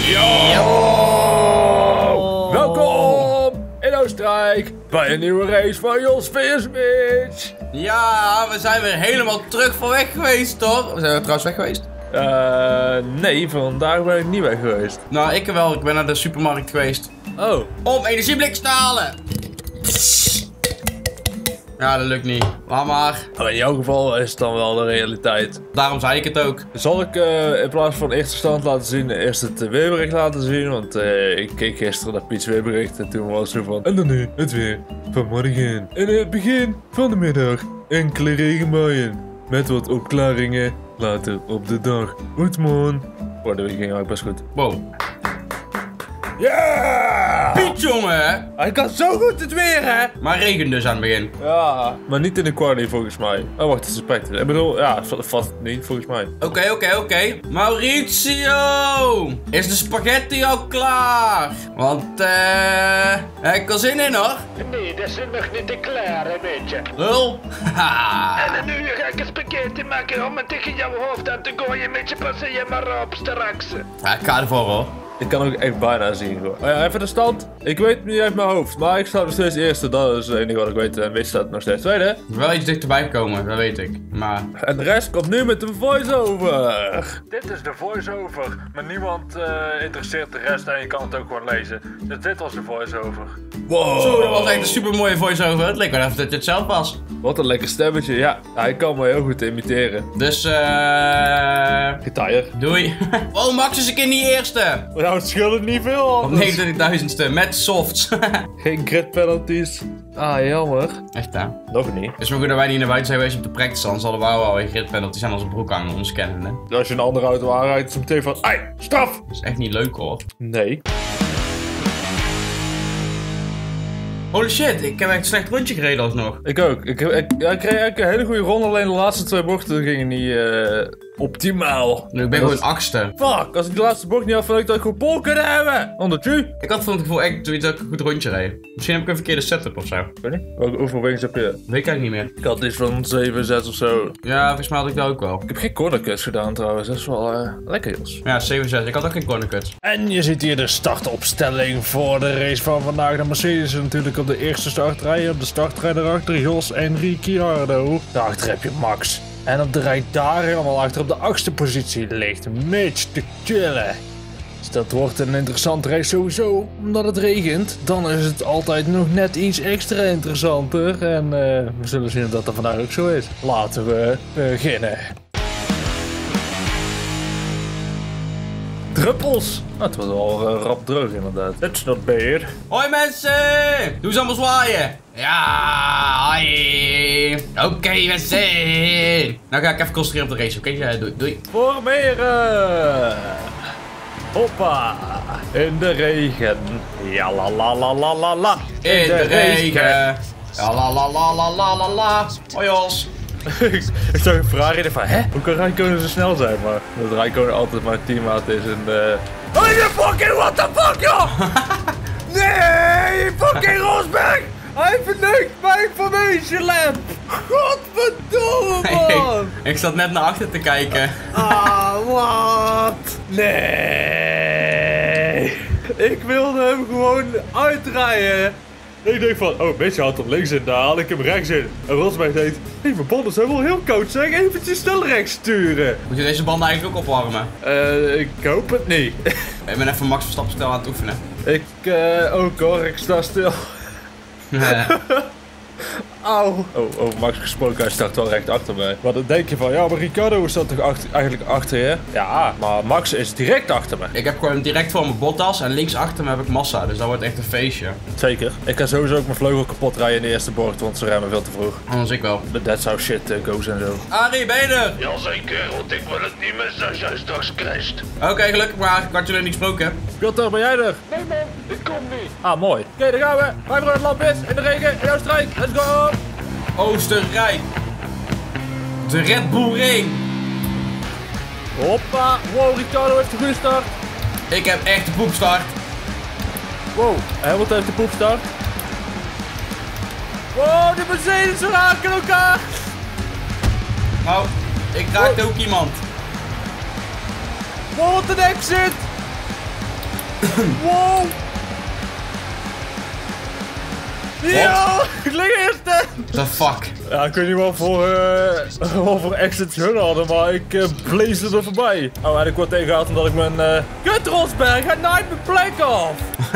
Welkom in Oostenrijk bij een nieuwe race van Jos vs Mitch. Ja, we zijn weer helemaal terug van weg geweest, toch? We zijn er trouwens weg geweest? Nee, vandaag ben ik niet weg geweest. Nou, ik wel. Ik ben naar de supermarkt geweest. Oh. Om energieblikjes te halen. Ja, dat lukt niet. Laat maar. Maar in jouw geval is het dan wel de realiteit. Daarom zei ik het ook. Zal ik in plaats van eerste stand laten zien, eerst het weerbericht laten zien? Want ik keek gisteren naar Piet's weerbericht en toen was het zo van... En dan nu het weer van morgen. In het begin van de middag enkele regenbuien. Met wat opklaringen later op de dag. Goedemorgen. Oh, dat ging eigenlijk best goed. Wow. Ja! Piet, jongen! Hij kan zo goed het weer, hè? Maar regen dus aan het begin. Ja. Maar niet in de quali volgens mij. Oh, wacht, het is specter. Ik bedoel, ja, het valt niet volgens mij. Oké. Mauricio! Is de spaghetti al klaar? Want, heb ik al zin in, hoor. Nee, dat is nog niet klaar, een beetje. Lul. En nu ga ik een spaghetti maken om het tegen jouw hoofd aan te gooien. Met je passen je maar op straks. Ja, ik ga ervoor, hoor. Ik kan ook echt bijna zien, gewoon. Oh ja, even de stand. Ik weet het niet uit mijn hoofd, maar ik sta nog steeds eerste. Dat is het enige wat ik weet. En Mitch staat nog steeds tweede. Wel iets dichterbij gekomen, dat weet ik. Maar... En de rest komt nu met een voice-over. Dit is de voice-over, maar niemand interesseert de rest en je kan het ook gewoon lezen. Dus dit was de voice-over. Wow. Zo, dat was echt een super mooie voice-over. Het leek wel even dat je het zelf was. Wat een lekker stemmetje. Ja, hij kan me heel goed imiteren. Dus, Gitaar. doei. Oh, Max is een keer niet eerste. Nou, het scheelt niet veel. Op 29.000ste, met softs. Geen grid penalties. Ah, jammer. Echt, hè? Nog niet. Dus we dat wij niet naar buiten zijn geweest op de practice, anders hadden we wel weer grid penalties aan onze broek hangen, ons kennen, hè? Als je een andere auto aanrijdt, is het meteen van... Ai, straf! Dat is echt niet leuk, hoor. Nee. Holy shit, ik heb echt een slecht rondje gereden alsnog. Ik ook. Ik kreeg eigenlijk een hele goede ronde, alleen de laatste twee bochten gingen niet optimaal. Nu, ik ben gewoon 8ste. Fuck, als ik de laatste bocht niet had, had ik dat gewoon pol kunnen hebben. Onder u. Ik had van het gevoel echt dat ik een goed rondje reed. Misschien heb ik een verkeerde setup of zo. Ik weet niet. Hoeveel wings heb je? Weet ik eigenlijk niet meer. Ik had iets van 7, 6 of zo. Ja, volgens mij had ik dat ook wel. Ik heb geen cornercuts gedaan trouwens, dat is wel lekker, Jos. Ja, 7-6. Ik had ook geen corner cuts. En je ziet hier de startopstelling voor de race van vandaag. De Mercedes is natuurlijk op de eerste startrij. Op de startrij daarachter Jos en Ricciardo. Daarachter heb je Max. En op de rij daar helemaal achter op de 8e positie ligt Mitch te chillen. Dus dat wordt een interessante race sowieso. Omdat het regent, dan is het altijd nog net iets extra interessanter. En we zullen zien of dat vandaag ook zo is. Laten we beginnen. Druppels. Nou, het was wel rap droog inderdaad. That's not bad. Hoi mensen! Doe eens allemaal zwaaien! Ja, hoi! Oké, mensen! Nou ga ik even concentreren op de race, oké? Doei. Formeren! Hoppa! In de regen. Ja la la la la la la. In de regen! Ja, la la la la la la la. Hoi Jos! Ik zag een Ferrari en van, hè? Hoe kan Rijkonen zo snel zijn? Maar dat Rijkonen altijd mijn teammaat is en Holy fucking what the fuck, joh! Nee! Fucking Rosberg! Hij verneukt mijn information lab! Godverdomme, man! Ik zat net naar achter te kijken. Ah, wat? Nee! Ik wilde hem gewoon uitrijden. Ik denk van, oh, Mitch houdt hem links in, daar haal ik hem rechts in. En Rosberg denkt, hé, mijn banden zijn wel heel koud, zeg, eventjes snel rechts sturen. Moet je deze banden eigenlijk ook opwarmen? Ik hoop het niet. Ik ben even Max Verstappen snel aan het oefenen. Ik, ook hoor, ik sta stil. Auw. Oh, Max gesproken, hij staat wel recht achter mij. Maar dan denk je van, ja, maar Ricciardo staat toch eigenlijk achter je? Ja, maar Max is direct achter me. Ik heb gewoon direct voor mijn Bottas en links achter me heb ik Massa, dus dat wordt echt een feestje. Zeker. Ik kan sowieso ook mijn vleugel kapot rijden in de eerste bocht, want ze remmen veel te vroeg. Anders ik wel. That's how shit goes en zo. Arie, ben je er? Jazeker, want ik wil het niet missen als jij straks crasht. Oké, gelukkig maar. Ik had jullie niet gesproken. Piotr, ben jij er? Nee man, ik kom niet. Ah, mooi. Oké, daar gaan we. Wij voor het land is, in de regen, in Oostenrijk. Let's go! Oostenrijk. De Red Bull Ring. Hoppa. Wow, Ricciardo heeft de goede start. Ik heb echt de poepstart. Wow, Hamilton heeft de poepstart. Wow, de Mercedes raken elkaar. Nou, ik raakte ook iemand. Wow, wat een exit. Wow! Ja! Ik lig eerste! The fuck? Ja, ik weet niet wat voor exit hun hadden, maar ik blaze er voorbij. Oh, en ik word tegengehaald omdat ik mijn... Kut Rosberg, hij naait mijn plek af!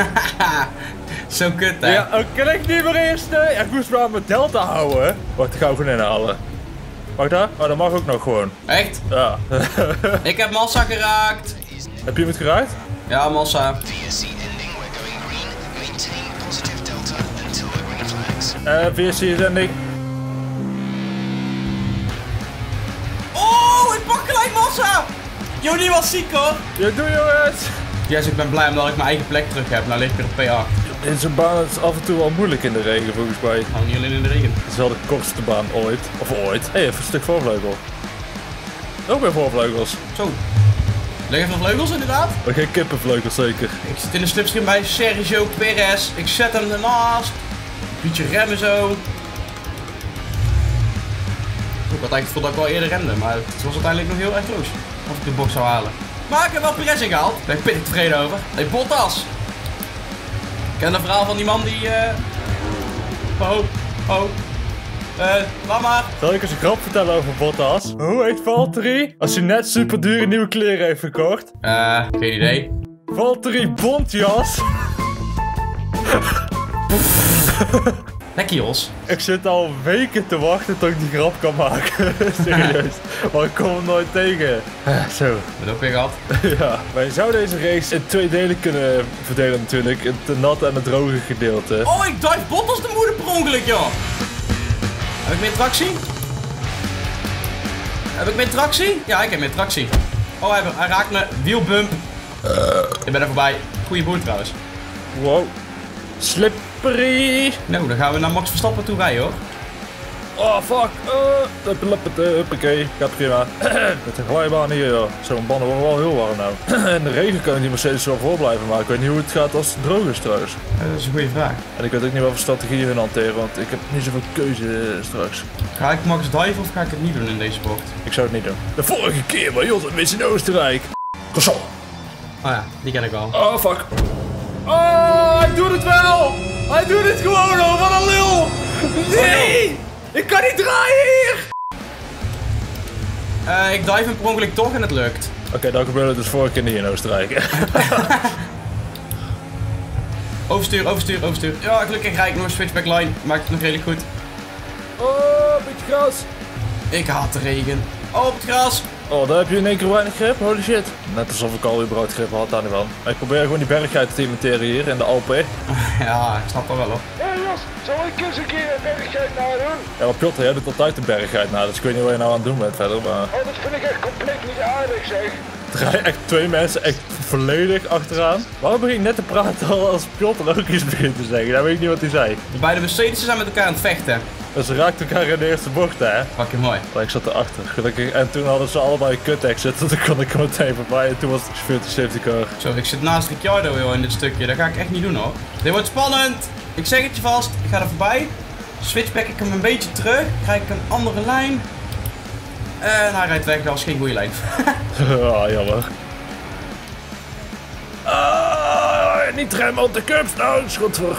Zo kut, hè? Ja, kan ik niet meer eerste? Ja, ik moest wel aan mijn delta houden. Wacht, ik ga hem gewoon inhalen. Wacht daar? Oh, dat mag ook nog gewoon. Echt? Ja. Ik heb massa geraakt. Heb je hem het geraakt? Ja, massa. VSC en ik. Oh, ik pak gelijk massa! Yo, die was ziek hoor. Ja, doe jongens! Yes, ik ben blij omdat ik mijn eigen plek terug heb. Nou lig ik weer op P8. In zo'n baan is af en toe wel moeilijk in de regen volgens mij. Nou, niet alleen in de regen. Het is wel de kortste baan ooit. Of ooit. Hé, even een stuk voorvleugel. Ook weer voorvleugels. Zo. Leg even vleugels inderdaad. Maar geen kippenvleugels zeker. Ik zit in de slipstream bij Sergio Perez. Ik zet hem ernaast. Beetje remmen zo. Ik had eigenlijk gevoeld dat ik wel eerder remde, maar het was uiteindelijk nog heel erg close. Of ik de box zou halen. Maar ik heb wel Perez ingehaald. Daar ben ik pittig tevreden over. Hey, Bottas. Ik ken het verhaal van die man die... laat maar. Zal ik eens een grap vertellen over Bottas? Hoe heet Valtteri als hij net super dure nieuwe kleren heeft gekocht? Geen idee. Valtteri Bontjas. Lekker Jos. Ik zit al weken te wachten tot ik die grap kan maken. Serieus. Maar ik kom hem nooit tegen. Zo. Dat ook weer gehad. Ja. Maar je zou deze race in 2 delen kunnen verdelen natuurlijk. Het natte en het droge gedeelte. Oh, ik dive Bottas de moeder per ongeluk, joh. Heb ik meer tractie? Heb ik meer tractie? Ja, ik heb meer tractie. Oh, hij raakt me. Wielbump. Ik ben er voorbij. Goeie boer trouwens. Wow. Slippery. Nou, dan gaan we naar Max Verstappen toe rijden, hoor. Oh, fuck. Huppakee. Gaat prima. Met een glijbaan hier, joh. Zo'n banden worden wel heel warm nou. In de regen kan ik die Mercedes wel voor blijven, maar ik weet niet hoe het gaat als het droog is trouwens. Dat is een goede vraag. En ik weet ook niet wat voor strategieën hun hanteren, want ik heb niet zoveel keuze straks. Ga ik Max dive of ga ik het niet doen in deze bocht? Ik zou het niet doen. De vorige keer bij ons mis in Oostenrijk. Gezond. Oh ja, die ken ik wel. Oh, fuck. Oh, hij doet het wel. Hij doet het gewoon, oh, wat een lul. Nee. Ik kan niet draaien hier. Ik dive hem per ongeluk toch en het lukt. Oké, dan gebeurde het dus vorige keer niet in Oostenrijk. Overstuur. Ja, gelukkig rijd ik nog een switchback line. Maakt het nog redelijk goed. Oh, een beetje gras. Ik haat de regen. Oh, op het gras. Oh, daar heb je in één keer weinig grip. Holy shit. Net alsof ik al überhaupt grip had, daar niet van. Ik probeer gewoon die bergheid te imiteren hier in de Alpen. Ja, ik snap dat wel hoor. Hé Jos, zal ik eens een keer een bergheid nadoen? Ja, maar Piotr, jij doet altijd de bergheid na, dus ik weet niet wat je nou aan het doen bent verder, maar... Oh, dat vind ik echt compleet niet aardig zeg. Er rijden echt 2 mensen echt volledig achteraan. Waarom begin ik net te praten als Piotr ook iets begint te zeggen? Nou weet ik niet wat hij zei. De beide Mercedes zijn met elkaar aan het vechten. Dus ze raakten elkaar in de eerste bocht, hè? Fucking mooi. Maar ik zat erachter, gelukkig. En toen hadden ze allebei een cut exit, dus dan kon ik er meteen voorbij. En toen was het 40 safety car. Zo, ik zit naast Ricciardo joh in dit stukje. Dat ga ik echt niet doen hoor. Dit wordt spannend. Ik zeg het je vast. Ik ga er voorbij. Switchback ik hem een beetje terug. Krijg ik een andere lijn. En hij rijdt weg. Dat was geen goede lijn. Ah, jammer. Niet remmen op de cups, nou, schot voor.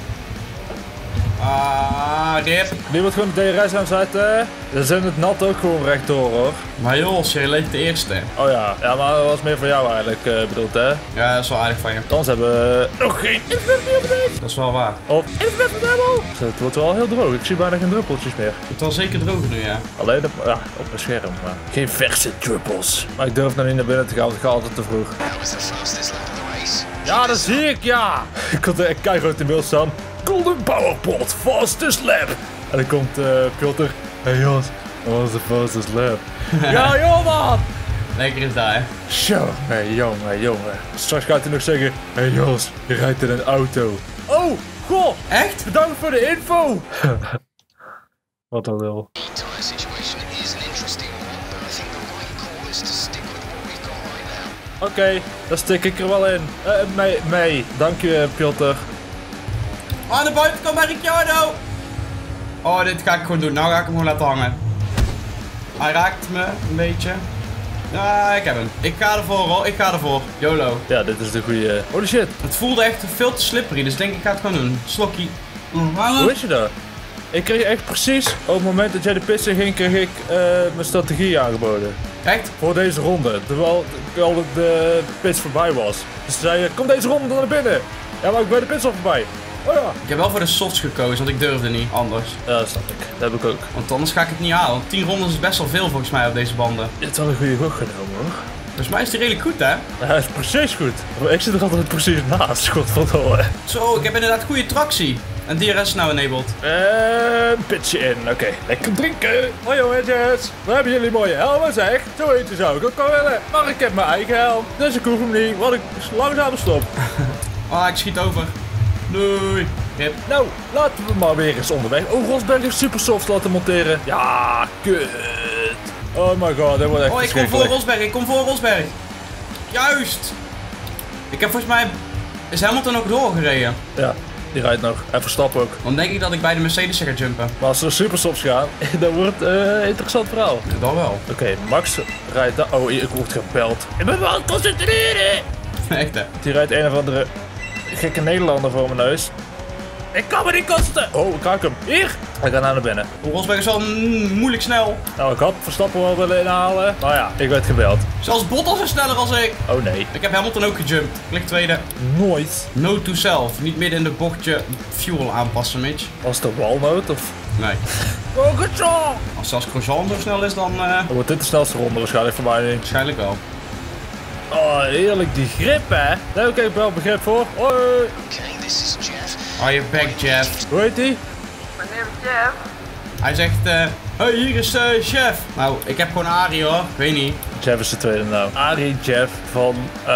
Rip. Die wordt gewoon de DRS aanzetten. We zijn het nat ook gewoon rechtdoor, hoor. Maar joh, je leek de eerste. Oh ja, ja, maar dat was meer voor jou eigenlijk bedoeld, hè? Ja, dat is wel aardig van je. Anders hebben we nog geen internet. Dat is wel waar. Of internet van het wordt wel heel droog. Ik zie bijna geen druppeltjes meer. Het is wel zeker droger nu, ja. Alleen op mijn scherm, maar geen verse druppels. Maar ik durf nog niet naar binnen te gaan, want ik ga altijd te vroeg. Ja, dat zie ik, ja! Ik kon er keihard in beeld staan. Golden Powerpot, fastest lap. En dan komt Piotr. Hey Jos, dat was de fastest lap. Ja, joh man! Lekker is dat, hè. Jongen. Straks gaat hij nog zeggen. Hey Jos, je rijdt in een auto. Oh, goh! Echt? Bedankt voor de info! Wat dan wel. Oké, dan stik ik er wel in. Mee. Dank je, Piotr. Aan de buitenkant bij Ricciardo! Oh, dit ga ik gewoon doen. Nou ga ik hem gewoon laten hangen. Hij raakt me een beetje. Ja, ik heb hem. Ik ga ervoor hoor, ik ga ervoor. YOLO. Ja, dit is de goede. Holy shit. Het voelde echt veel te slippery, dus denk ik ga het gewoon doen. Slokkie. Hoe wist je dat? Ik kreeg echt precies op het moment dat jij de pits in ging, kreeg ik mijn strategie aangeboden. Echt? Voor deze ronde. Terwijl de pits voorbij was. Dus ze zeiden, kom deze ronde dan naar binnen. Ja, maar ik ben de pits al voorbij. Oh ja. Ik heb wel voor de softs gekozen, want ik durfde niet anders. Ja, dat snap ik. Dat heb ik ook. Want anders ga ik het niet halen. Want 10 rondes is best wel veel volgens mij op deze banden. Je hebt wel een goede gok genomen hoor. Volgens mij is die redelijk goed hè? Ja, hij is precies goed. Maar ik zit er altijd precies naast, godverdomme. Zo, ik heb inderdaad goede tractie. En DRS is nou enabled. Pitje in. Oké, lekker drinken. Hoi jongetjes. We hebben jullie mooie helmen zeg. Zo eentje zou ik ook wel willen. Maar ik heb mijn eigen helm. Dus ik hoef hem niet, want ik langzaam stop. Ah, ik schiet over. Doei. Rip. Nou, laten we maar weer eens onderweg. Oh, Rosberg heeft super soft laten monteren. Ja, kut. Oh my god, dit wordt echt Oh, ik kom voor Rosberg, ik kom voor Rosberg. Juist. Ik heb volgens mij... Is Hamilton ook doorgereden? Ja, die rijdt nog. En Verstappen ook. Dan denk ik dat ik bij de Mercedes ga jumpen. Maar als ze super softs gaan, dan wordt het een interessant verhaal. Ja, dat wel. Oké, Max rijdt daar. Oh, ik word gebeld. Ik ben wel aan het concentreren. Echt hè. Die rijdt een of andere gekke Nederlander voor mijn neus. Ik kan me niet concentreren. Oh, ik raak hem. Hier. Hij gaat naar binnen. Rosberg is wel moeilijk snel. Nou, ik had Verstappen wel willen inhalen. Maar ja, ik werd gebeld. Zelfs Bottas is sneller als ik. Oh nee. Ik heb Hamilton ook gejumpt. Klik tweede. Nooit. Note to self. Niet midden in de bochtje fuel aanpassen, Mitch. Was het walnoot of... Nee. Oh, goed zo. Als zelfs Grosjean zo snel is, dan Dan wordt dit de snelste ronde waarschijnlijk voor mij niet. waarschijnlijk wel. Oh, heerlijk die grip hè. Daar heb ik wel begrip voor. Hoi. Okay, this is Jeff. Are you back, Jeff? Hoe heet die? Mijn naam is Jeff. Hij zegt, hey, hier is chef. Nou, ik heb gewoon Arie hoor. Ik weet niet. Jeff is de tweede naam. Arie Jeff van...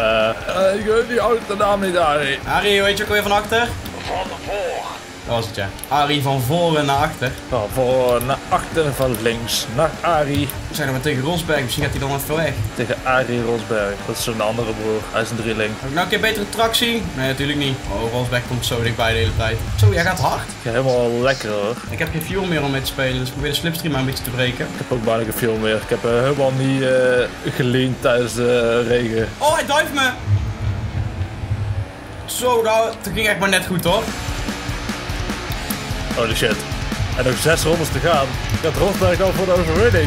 ik weet die oude de naam niet, Arie. Arie, hoe heet je ook weer van achter? Van voor. Dat was het ja. Arie van voren naar achter. Van voor naar achter, van links naar Arie. We zijn nog maar tegen Rosberg, misschien gaat hij dan even weg. Tegen Arie Rosberg. Dat is zijn andere broer. Hij is een drieling. Heb ik nou een keer betere tractie? Nee, natuurlijk niet. Oh, Rosberg komt zo dichtbij de hele tijd. Zo, jij gaat hard. Ja, helemaal lekker hoor. Ik heb geen fuel meer om mee te spelen, dus ik probeer de slipstream maar een beetje te breken. Ik heb ook bijna geen film meer. Ik heb helemaal niet geleend tijdens de regen. Oh, hij dive me! Zo, nou, dat ging echt maar net goed hoor. Holy shit. En nog 6 rondes te gaan. Gaat Rosberg al voor de overwinning.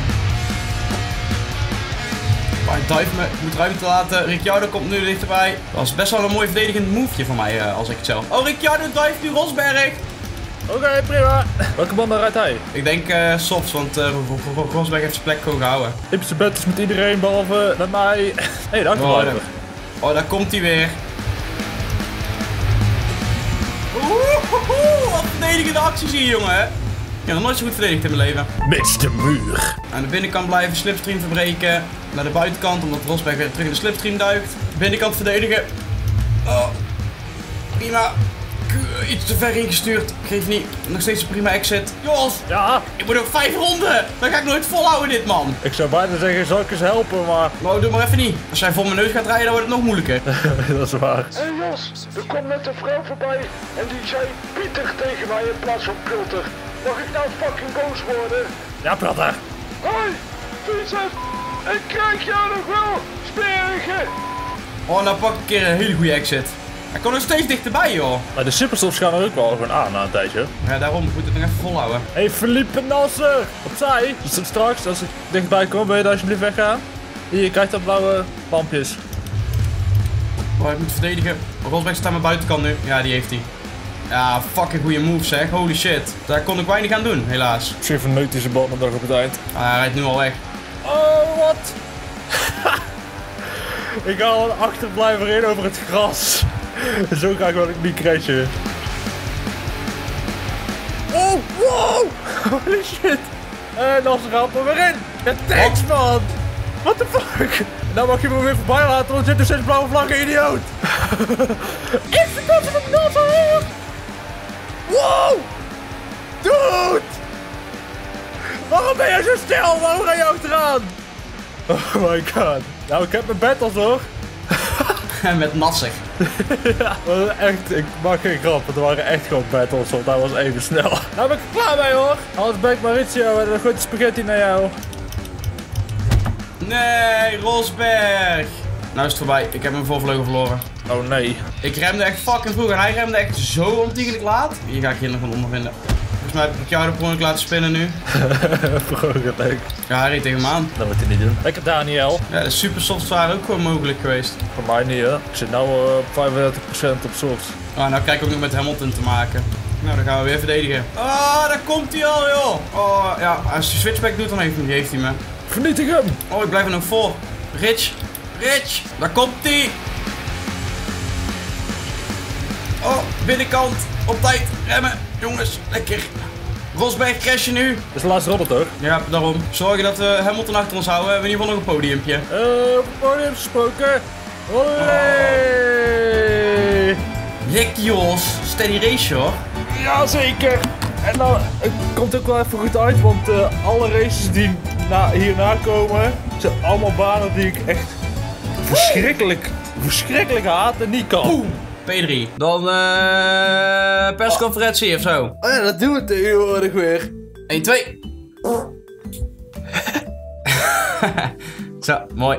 Maar hij dive me, ik moet ruimte laten. Ricciardo komt nu dichterbij. Dat was best wel een mooi verdedigend moveje van mij, als ik het zelf. Oh, Ricciardo dive nu Rosberg! Oké, prima. Welke banden rijdt hij? Ik denk softs, want Rosberg heeft zijn plek gewoon gehouden. Ik heb zijn bettes met iedereen behalve met mij. Hé, hey, daar Oh, blijven. Oh, daar komt hij weer. Oeh, wat verdedigende acties hier, jongen. Ik heb nog nooit zo goed verdedigd in mijn leven. Mitch de muur. Aan de binnenkant blijven, slipstream verbreken. Naar de buitenkant, omdat Rosberg weer terug in de slipstream duikt. Binnenkant verdedigen. Oh, prima. Iets te ver ingestuurd. Geef niet. Nog steeds een prima exit. Jos, Ja, ik moet nog 5 ronden. Dan ga ik nooit volhouden dit, man. ik zou bijna zeggen, zal ik eens helpen, maar Maar doe maar even niet. Als jij voor mijn neus gaat rijden, dan wordt het nog moeilijker. dat is waar. Hé Jos, er komt net een vrouw voorbij en die zei Pieter tegen mij in plaats van Pulter. Mag ik nou fucking boos worden? Ja, Pieter. Hoi, Vincent, ik krijg jou nog wel, sperige. Oh, nou pak ik een keer een hele goede exit. Hij komt nog steeds dichterbij, joh. Maar de superstops gaan er ook wel gewoon aan na een tijdje. Ja, daarom. Ik moet het nog even volhouden. Hé, Philippe Nasser! Opzij! Dus straks, als ik dichtbij kom, wil je daar alsjeblieft weggaan? Hier, je krijgt dan blauwe lampjes. Oh, ik moet verdedigen. Rosberg staat aan mijn buitenkant nu. Ja, die heeft hij. Ja, fucking goede move zeg. Holy shit. Daar kon ik weinig aan doen, helaas. Misschien verneukt hij zijn band nog op het eind. Ah, hij rijdt nu al weg. Oh, wat? Ik haal een achterblijver in over het gras. Zo graag wil ik niet crashen. Oh, wow! Holy shit! En dan gaat er weer in. De tanks, man! What the fuck? Nou mag je me weer voorbij laten, want er zitten 6 blauwe vlaggen, idioot! Is de kans van Nasser! Wow! Dude! Waarom ben je zo stil? Waarom ga je achteraan? Oh my god. Nou, ik heb mijn battles hoor. Met Nasser. Ja, dat was echt, ik maak geen grap, het waren echt gewoon battles, want dat was even snel. Nou ben ik er klaar mee hoor. Anders ben ik Maurizio en dan gooit de spaghetti naar jou. Nee, Rosberg. Nou is het voorbij. Ik heb mijn voorvleugel verloren. Oh nee. Ik remde echt fucking vroeg en hij remde echt zo ontiegelijk laat. Hier ga ik hier nog van ondervinden. Volgens mij heb ik jou de persoonlijk laten spinnen nu. Vroeger leuk. Ja, hij reed tegen me aan. Dat moet je niet doen. Lekker Daniel. Ja, de super softs waren ook gewoon mogelijk geweest. Voor mij niet hè. Ik zit nou op 35% op soft. Oh, nou krijg ik ook nog met Hamilton te maken. Nou, dan gaan we weer verdedigen. Oh, daar komt hij al, joh. Oh, ja, als je switchback doet, dan heeft hij me. Vernietig hem. Oh, ik blijf er nog voor. Rich, daar komt hij. Oh, binnenkant, op tijd, remmen. Jongens, lekker. Rosberg crashen nu. Dat is de laatste ronde toch? Ja, daarom. Zorgen dat we Hamilton achter ons houden. We hebben in ieder geval nog een podiumpje. Op het podium gesproken. Olé! Lekker, Jos. Steady race, hoor. Jazeker. En nou, het komt ook wel even goed uit, want alle races die hierna komen, zijn allemaal banen die ik echt verschrikkelijk haat en niet kan. P3. Dan persconferentie of zo. Oh ja, dat doen we tegenwoordig weer. 1, 2. Zo, mooi.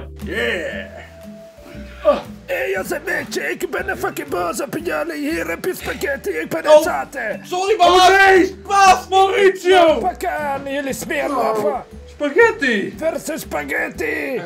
Hé, als een beetje, ik ben een fucking boos op jullie. Hier heb je spaghetti, ik ben het zaten. Sorry, Bas! Bas! Mauricio! Pak aan, jullie smeerlappen. Spaghetti! Verse spaghetti.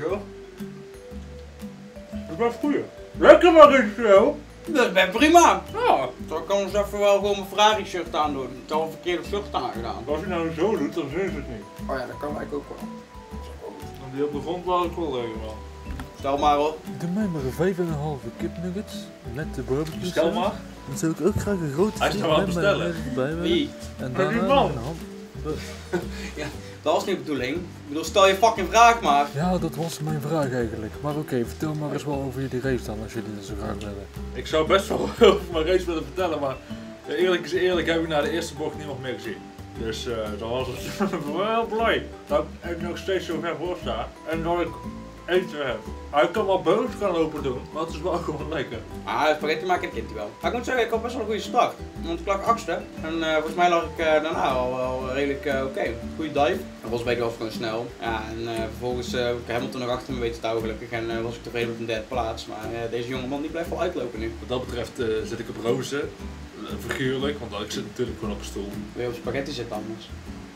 Dat was goeie. Lekker Mauricio! Dat ben prima. Ja, dan kan ons even wel gewoon mijn Ferrari shirt aandoen. Ik heb al een verkeerde shirt aangedaan. Als je nou zo doet, dan zien ze het niet. Oh ja, dat kan eigenlijk ook wel. En die op de grond laat ik wel liggen wel. Stel maar op. Doe mij maar een 5,5 kipnuggets met de barbecue. Stel maar. Dan zou ik ook graag een grote Hij is nou aan het bestellen. Wie? En Maar die daarna man. een hand. Dat was niet de bedoeling. Ik bedoel, stel je fucking vraag maar. Ja, dat was mijn vraag eigenlijk. Maar oké, vertel maar eens wel over jullie race dan, als jullie dat zo graag willen. Ik zou best wel over mijn race willen vertellen, maar eerlijk is eerlijk heb ik na de eerste bocht niemand meer gezien. Dus dan was het wel blij dat ik nog steeds zo ver voor sta en dat ik eten heb. Hij kan wel boos gaan lopen doen, maar het is wel gewoon lekker. Ah, spaghetti maken kent hij wel. Maar ik moet zeggen, ik had best wel een goede start. Want ik lag 8e. En volgens mij lag ik daarna al redelijk oké. Goede dive. En Rosberg was gewoon snel. Ja, en vervolgens heb ik Hamilton nog achter me weten te houden gelukkig. En was ik tevreden met een derde plaats. Maar deze jongeman die blijft wel uitlopen nu. Wat dat betreft zit ik op rozen. Figuurlijk, want ik zit natuurlijk gewoon op een stoel. Wil je op spaghetti zitten anders?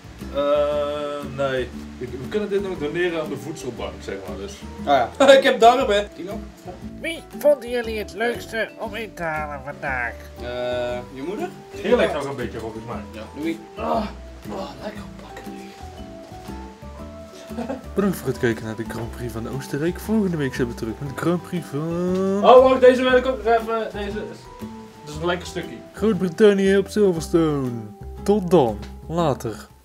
Nee. We kunnen dit nog doneren aan de voedselbank, zeg maar. Dus. Ah ja. Ik heb darmen. Die nog? Wie vonden jullie het leukste om in te halen vandaag? Je moeder? Hier lijkt nog een beetje volgens mij. Ja. Louis. Lekker pakken. Bedankt voor het kijken naar de Grand Prix van Oostenrijk. Volgende week zijn we terug met de Grand Prix van Oh, wacht, deze wil ik ook nog even. Deze is een lekker stukje. Groot-Brittannië op Silverstone. Tot dan. Later.